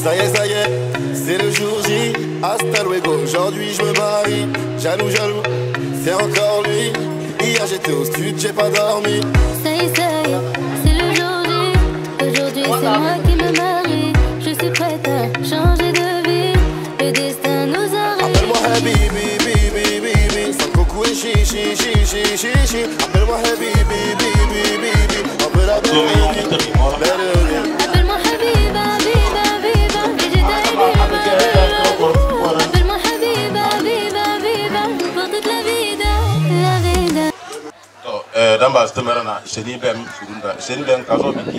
Ça y est, c'est le jour J. Hasta luego, aujourd'hui je me marie. Jaloux, c'est encore lui. Hier j'étais au stud, j'ai pas dormi. Ça y est, c'est le jour J. Aujourd'hui c'est moi qui me marie. Je suis prête à changer de vie. Le destin nous arrive. Appelle-moi Habibi, bibi, bibi. Sans coco et chichi, chichi, chichi. Appelle-moi Habibi, bibi, bibi. On peut la belle. Appelle-moi Habiba, Biba, Biba. Végéta et Biba. Appelle-moi Habiba, Biba, Biba. Pour toute la vida, la vida. Damba stemerana seni bem surunda seni bem kazo bi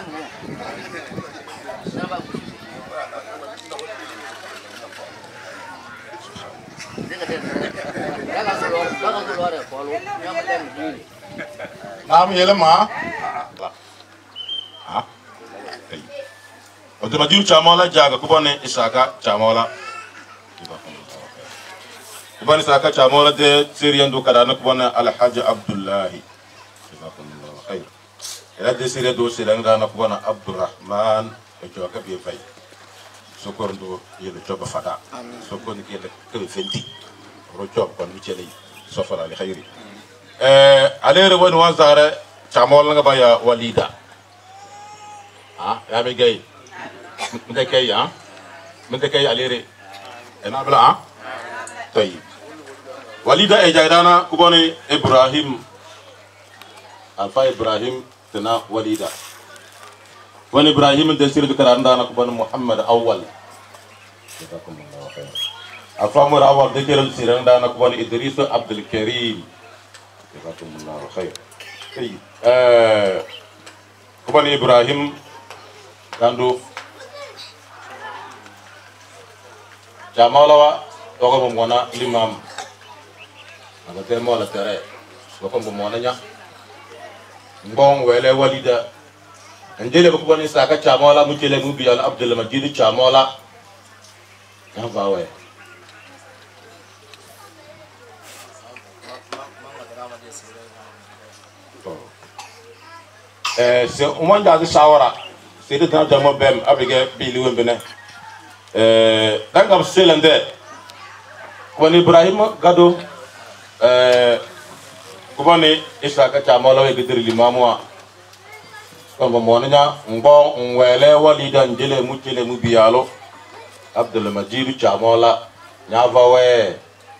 Nam yele ma ha o de madiu chamola jaga kubone isaka chamola kubone isaka chamola de siriendo kadana kubone alhaji abdullahi jazakumullahu khair ila de siriendo siranga na kubone abdurrahman e joka bi fay sokorndo yele joba fada sokoni kele ke fenti ro job kon mi cele sofala li khairi alere woni wazare chamola nga baya walida ya mi gay mende kay alere ena bla طيب walida e jaydana kuboni ibrahim alfa ibrahim tana walida woni ibrahim de sirdu karanda na kuboni muhammad awwal jazakumullahu khair alfa mur awwal de kero siranda na kuboni idris abdul karim jazakumullahu khair طيب kuboni ibrahim gandu jamalawa dogo mona limam aga temo la tere dogo mona nya ngong wele walida ndele ko bani saka chamala mu tele mu biya abdul majid chamala ya bawe se umanja di shawara se de tan jamo bem abige bili wembene dangam selende kubani ibrahim gado kubani isaka chamala we gidir limamwa kombo monanya ngbo nwele walida njele mu tele mu biyalo abdul majid chamala nyavawe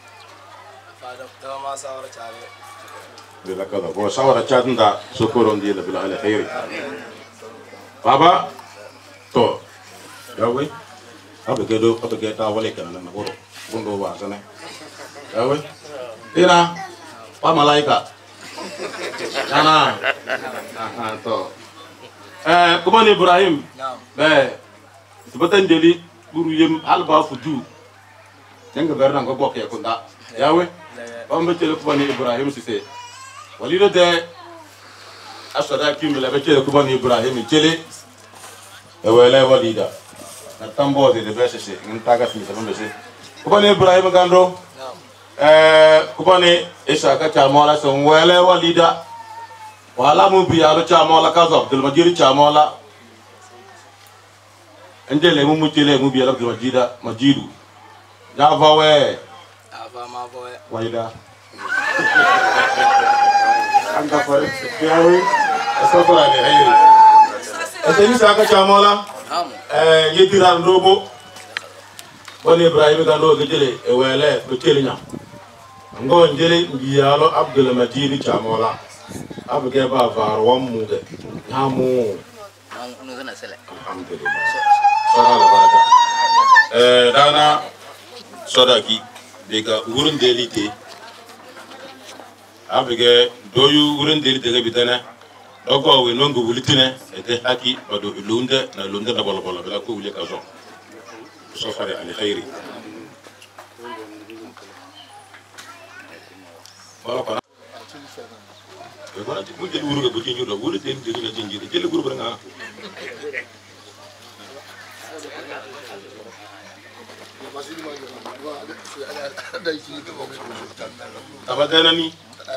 bila kada bo sawara chadnda sokoro ndile bila ala khairi baba to yawe abege ta wale kana na boro bundo wa sana yawe ina pa malaika yana to kubani ibrahim tibatan deli buru yem alba fudu jenga berna ngo bokke kunda yawe bamba tele kubani ibrahim sise walida de asada kimela be tele kubani ibrahim tele ewele walida na tambo de bese se ntaga fi sabon bese kubani ibrahim gando kubani isaka chamala so wele walida wala mu biya chamala kazo abdul majid chamala ndele mu tele mu biya abdul majidu javawe ava mavoe walida anda fare yawi asafara ne hayri aseni saka chamala yediran robo woni ibrahim gando gejele e wele ko telinya ngo njele ngiyalo abdul majid chamala abge ba var wamude namu alhamdulillah sala baraka dana sodaki dega urun delite abge doyu urun delite ga bitana dogo we nongo wulitine ete haki bado lunde na bolo bolo bela ko wuli ka zo so fare ali khairi wala ko e wala ti mu jeli wuru ga bu ci ñuro wuru den de ga jinji de jeli wuru nga tabagana ni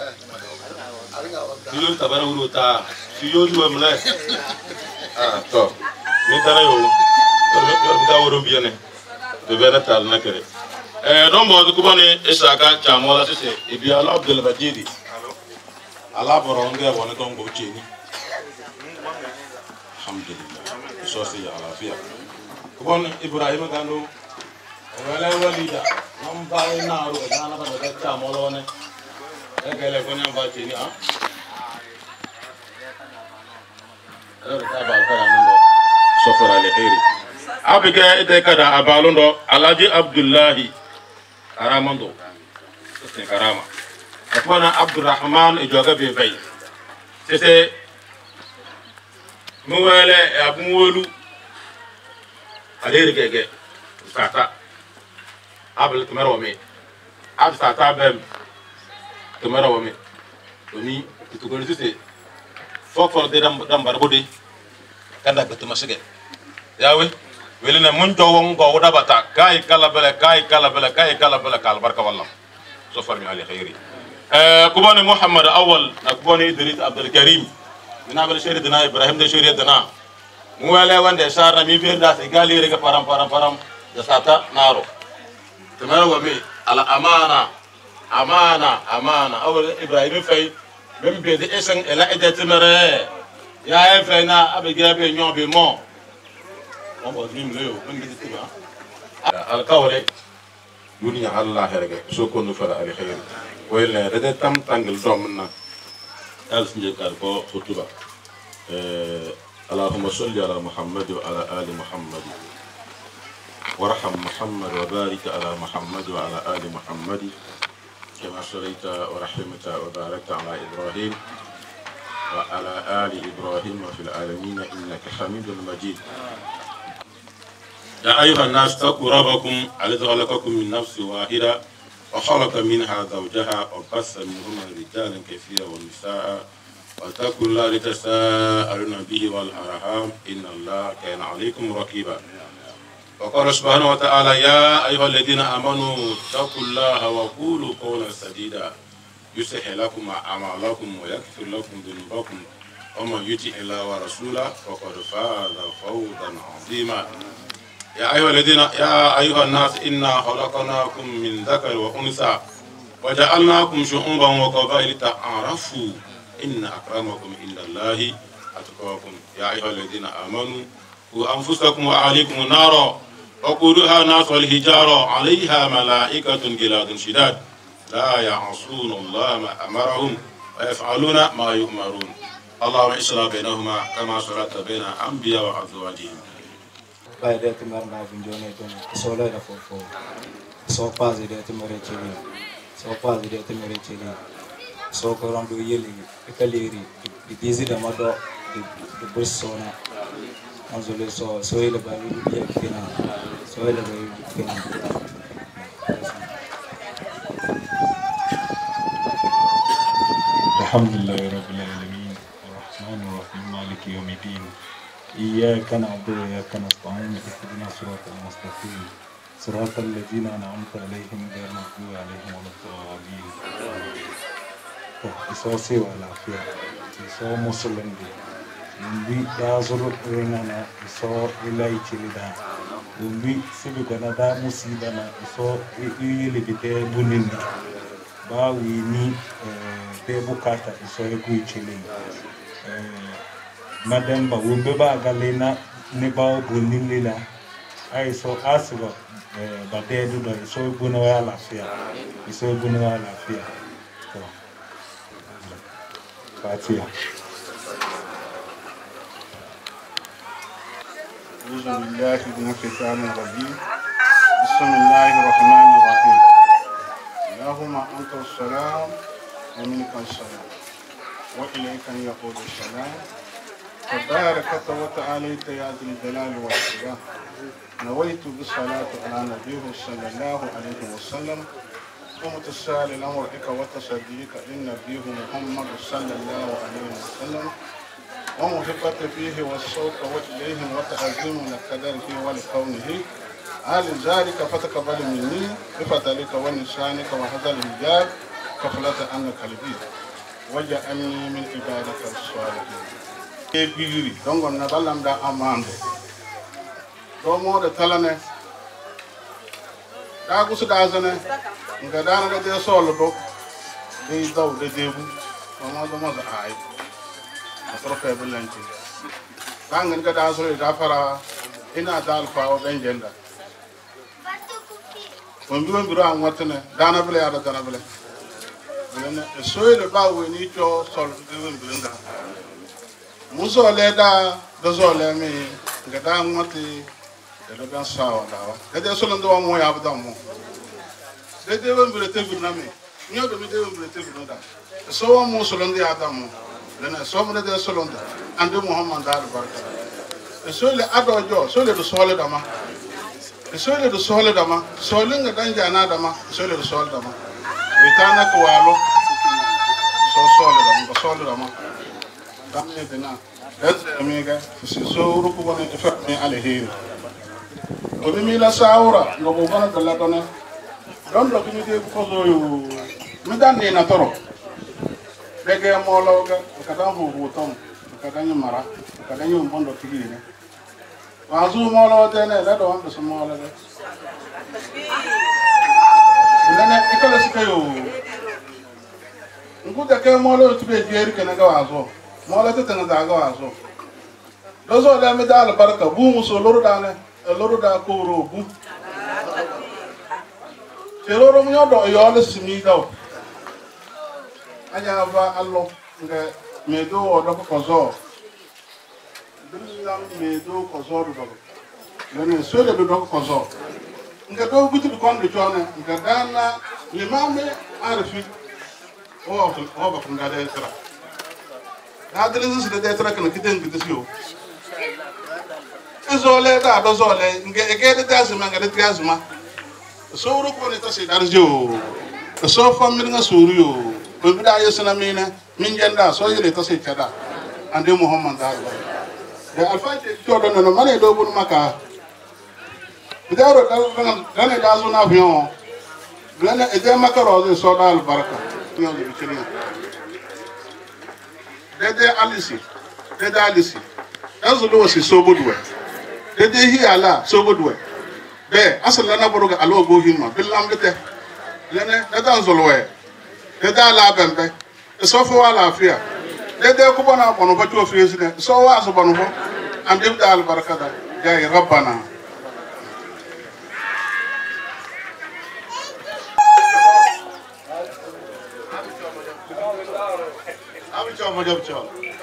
siyo tabana wuru ta siyo juwa mla to ni tara yo Yor biene. De venatal nakere. Don bo ko bone isaka chamola sese ibi ala Abdul Majidi. Ala boronge wona don go chini. Alhamdulillah. So si ala fiya. Ko bon Ibrahim gando wala walida. Nam bae na ro na ba da chamola wona. E gele ko nyam ba chini ha. Ta ba ka ndo sofara le khairi. Abiga ite kada abalundo Alaji Abdullahi Karamando c'est Karama afwana Abdurrahman ijoga be bay c'est muwele abumwolu aleri gege tata abel kamera wame ab tata bem kamera wame oni tukoni c'est foko de dam barbodi kanda gatumasege yawe welina mun jowon go da bata kai kala bele kalbarka wallah so farmi ali khairi kubani Muhammad awal kubani Idris Abdul Karim mina bel sheri dana Ibrahim de sheri dana mu wele wande sarna mi berda se gali rega param da sata naro tamara wa mi ala amana awal Ibrahim fay même be de esen ela edet mere ya fay na abiga be nyobe mo on va dire le on dit ça al qawle dunya allah herege so ko no fara al khair wala rede tam tangal domna al sinje kar ko khutuba allahumma salli ala muhammad wa ala ali muhammad warham muhammad wa barik ala muhammad wa ala ali muhammad kama sallaita wa rahimta wa barakta ala ibrahim wa ala ali ibrahim fil alamin innaka hamidul majid. يا أيها الناس اتقوا ربكم الذي خلقكم من نفس واحدة وخلق منها زوجها وبث منهما رجالا كثيرا ونساء واتقوا الله لتساءلون به والأرحام إن الله كان عليكم رقيبا. وقال سبحانه وتعالى يا أيها الذين آمنوا اتقوا الله وقولوا قولا سديدا يصلح لكم أعمالكم ويغفر لكم ذنوبكم ومن يطع الله ورسوله فقد فاز فوزا عظيما. يا أيها الناس إنا خلقناكم من ذكر وأنثى وجعلناكم شعوبا وقبائل تعارفوا إن أكرمكم عند الله أتقاكم. يا أيها الذين آمنوا قوا أنفسكم وأهليكم نارا وقودها الناس والحجارة عليها ملائكة غلاظ شداد لا يعصون الله ما أمرهم ويفعلون ما يؤمرون. اللهم اصلح بينهما كما صلحت بين الأنبياء وأزواجهم. Baada tumarna vinjone tena solo da fofo so pazi de temere cheli so ko ramdo yeli ekaleri di dizi da mado di bursona anzole so ile balu di kina so ile balu kina alhamdulillahi rabbil alamin arrahmanir rahim maliki yawmiddin. إياك نعبد وإياك نستعين اهدنا الصراط المستقيم صراط الذين أنعمت عليهم غير المغضوب عليهم ولا الضالين. إسوسي والعافية إسو مسلم بي دازر رنانا إسو إلهي تلدا ومبي سبقنا دا مسيدنا إسو إيلي بده بنيني باويني ببكاتا إسو يكوي تلين Madam ba wumbe ba galena ne ba bunin lila ai so asba ba dedu do so guna wa lafiya to fatiha billahi min shaitanir rajim bismillahir rahmanir rahim allahumma anta as-salam wa minka as-salam wa ilayka yaqulu as-salam تبارك وتعالى يا ذي الجلال والإكرام. نويت بالصلاة على نبيه صلى الله عليه وسلم ومتسال لأمرك وتصديق إن نبيه محمد صلى الله عليه وسلم ومحبة فيه والصوت وإليهم وتعظيم لقدره ولكونه هل ذلك فتقبل مني بفضلك ولسانك وهذا الحجاب كفلة عنك قلبي وجعلني من عبادك الصالحين. Bigiri donc on a balam da amande domo da talane da gusu da zane nga dana da de solo do de daw de debu mama do mo ay atrofe belanti bangan ga da solo da fara ina dal fa o benjenda on biro an watane dana bele ada dana bele bele soyle ba woni to sol de belenga muso le da do zole mi ga da ngoti de ban sawa dawa de solo ndo mo ya ba mo de ben bele te gurna mi nyo do mi de ben bele te gurna da so mo solo ndo ya da mo lena so mo de solo ndo ande muhammad dal barka soyle ado jo soyle do sole dama soyle do sole dama sole nga danja na dama soyle do sole dama witana ko walo so sole dama damne dina dadre amiga so ruku wona fa mi alheri o mi la saura ngo bo bana dalla dona don lo kimi de ko zo yo mi dan ni na toro dege mo lo ga ka dan hu tom ka dan mara ka dan yo mondo tigi ne wazu mo lo de ne la do am so mo lo de nene ikola sikayo nguda ke mo lo tube dieri ke na ga wazo mo lo te tanga da ga wazo dozo da me da barka bu mu so loro da ne loro da ko ro bu teroro mu yodo yo le simi do anya va allo nge me do o do ko zo bilang me do ko zo do nene so le do ko zo nge do buti ko ndo chone nge dana limame arfi o ba kun da de tra da dele su de tra kana kiten kitio ezole da do zole nge ege de tasma nge de tasma so ro ko ne tase darjo so family nga suriyo ko bida yesna mina min jenda so yele tase kada ande muhammad darba de alfaite to do no mane do bun maka bidaro dana da zo na avion dana e de makaro de so dal baraka yo de bikini dede alisi dazo do si so bodwe dede hi ala so bodwe be asala na boruga alo go himma bilam bete lene dada nzolwe dada la bembe so fo ala afia dede ko bona bono ba to fiesi ne so wa so bono fo am dibda al barakada jay rabbana abi choma job choma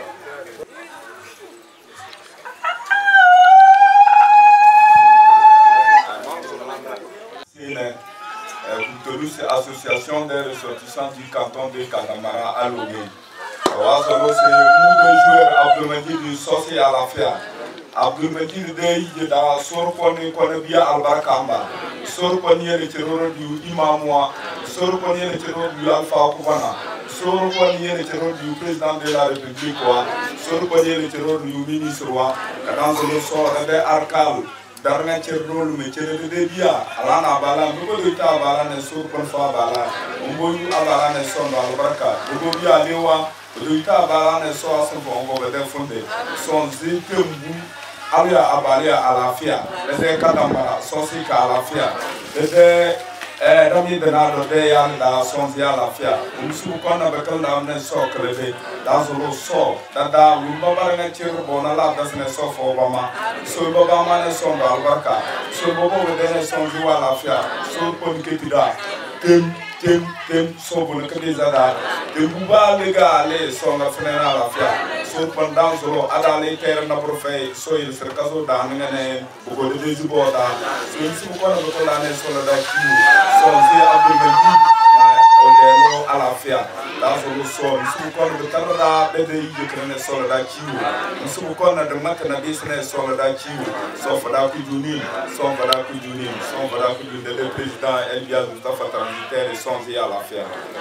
c'est l'association des ressortissants du canton de Kadamara à Lomé. Wazolo c'est le joueur Abdelmajid du Sossi à la Fia. Abdelmajid de da Sorponi Konebia Albarakamba. Sorponi le terror du Imamwa. Sorponi le terror du Alpha Koubana. Sorponi le terror du président de la République. Sorponi le terror du ministre. Ranzolo sort de Arkal. Darna cerrol me cerre de dia alana bala mo do ta bala ne sur kon fa bala mo yu abala ne son ba baraka do dia lewa do ta bala ne so aso bongo be de fonde son zitembu alia abalia alafia de kadamba so si ka alafia de Rami Benado de yan da son si alafia umsu kona be kala na ne so krede da zolo so da lumba baranga cerro bona la da ne so fo bama so baba mane son da albarka so bobo de ne son si alafia so kon ketida tem so bona kadiza da de buba legale so na fena alafia so pendant zolo adale ter na profe so il serkazo da ngane bugo de zuboda so umsu kona be kala ne so da ki so si Abdelmajid na odelo alafia da zolo so umsu kona be tarda de yekene so da kiwo umsu kona de makana business so da kiwo so fada ku juni so fada ku juni so fada ku juni de président Elias Mustafa transitaire et son si alafia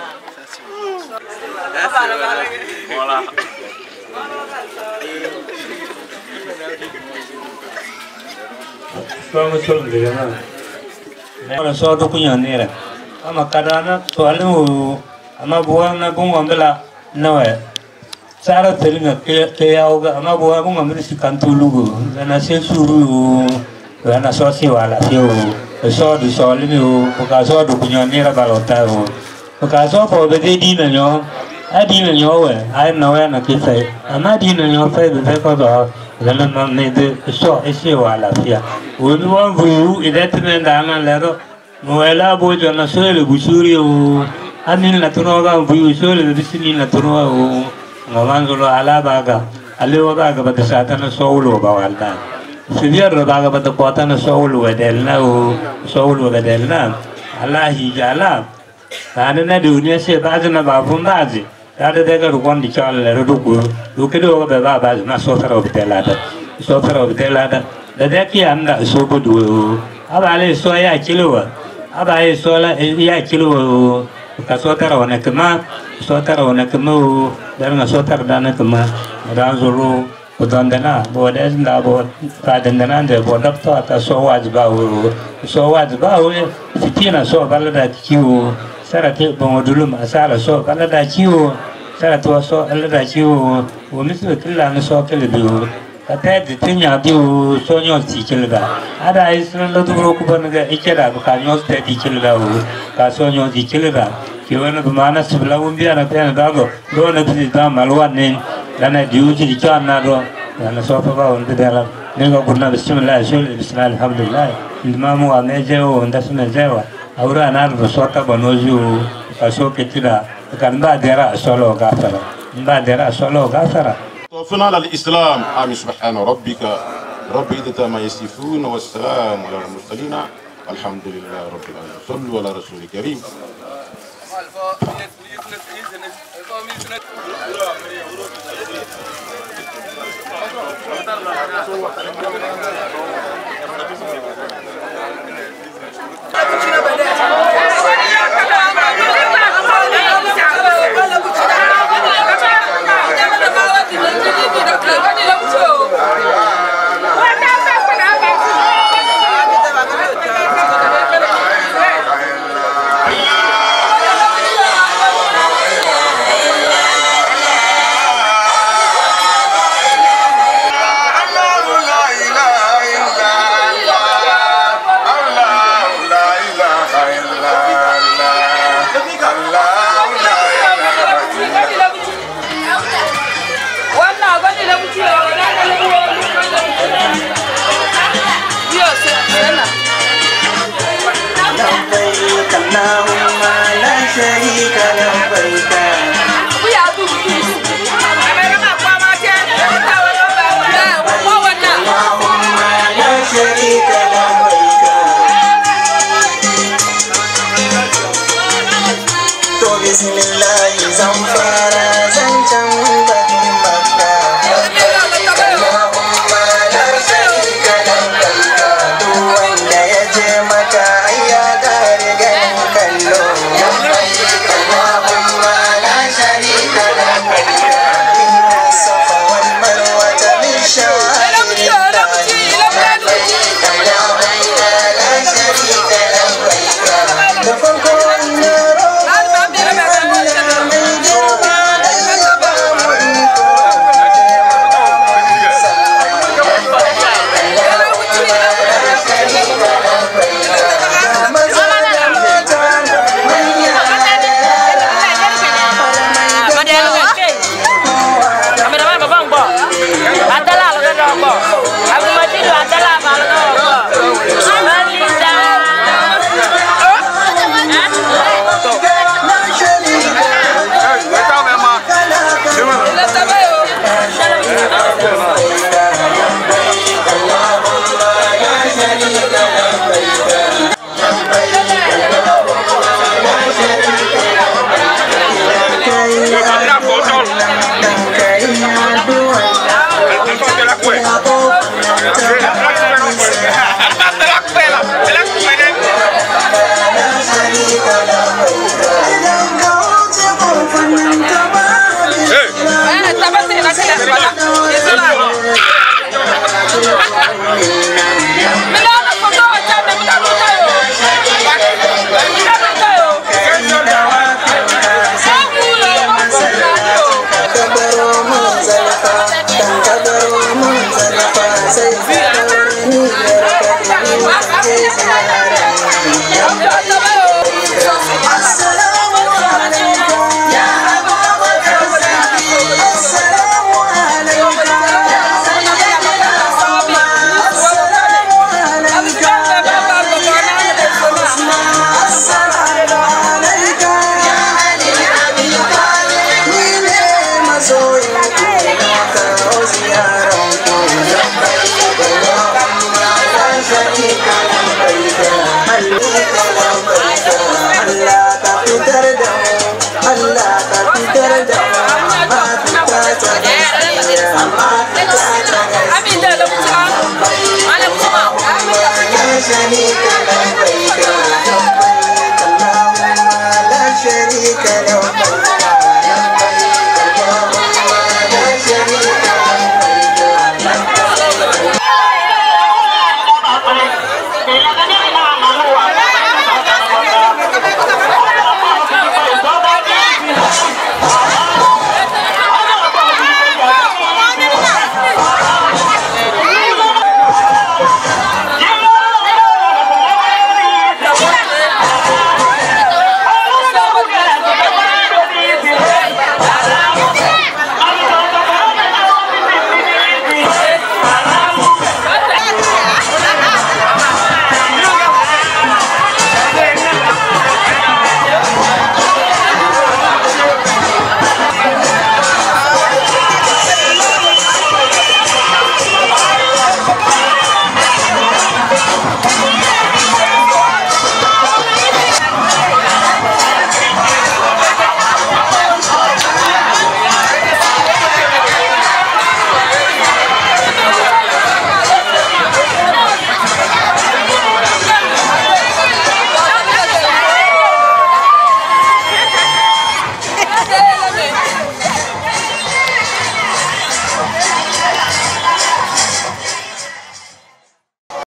voilà Vamos sobre na. Ana só do cunhaneira. Ama kadana to alu ama buang na bunga mbela nawe. Sara telinga ke auga ama buang bunga mbela si kantulugo. Na sesuru ana so si wala fiu so du so li mi ka so du kunyo ni ra balota o ka so po be di na nyo a di na nyo we ai no we na ki sai ama di na nyo fe be ko do la na ne de so e si wala fia o ni won vu ide tene da na le ro no ela bo jo na so le busuri o amin la tuno ga vu so le bisini la tuno o ngawanzo ala baga ale wa baga ba sa ta na so lo ba walda Sivir baga pada kota na soulu wadelna o soulu wadelna Allah hijala ana na dunia se baga na babun bazi ada daga rukon di chal le ruku rukedo ga ba bazi na sotara obtelada da daki anda sobo du abale so ya kilo abaye so la ya kilo ka sotara wana kama dar na sotara dana kama dan zuru Udandana, board as na board, Padandana, the board of thought, so was Bahu, Fitina, so Balada Q, Sarate Bomodulum, Asara, so Balada Q, Sarato, so Alada Q, who Mr. Killan, so Kilibu, a pet the Tinya do, so your teacher. Ada is not to Rokuban, Ikeda, Kanyos, Teddy Kilda, Casonio di Kilda, Kiwana Manas, Blaumbia, and Penadago, don't let it down Malwan name. Lana diuji di chana do lana sofa ba on bedala nengo kunna bismillah bismillah alhamdulillah imamu ameje o ndasme zewa awra anar do sota banoju kaso ketira kan ba dera solo gafara توفنا على الإسلام آمين سبحان ربك رب إذا ما يصفون والسلام على المرسلين الحمد لله رب العالمين صلوا على رسول الكريم Marita